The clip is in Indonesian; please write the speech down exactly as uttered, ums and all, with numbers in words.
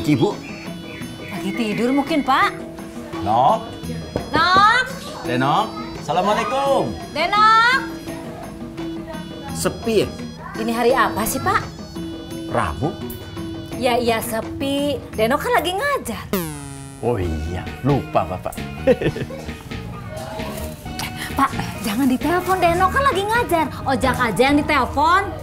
Aji, Bu? Lagi tidur mungkin, Pak. Nok? Nok! Denok? Assalamualaikum. Denok! Sepi ya? Ini hari apa sih, Pak? Rabu? Ya iya sepi. Denok kan lagi ngajar. Oh iya, lupa Bapak. Pak, jangan ditelepon. Denok kan lagi ngajar. Ojak aja yang ditelepon.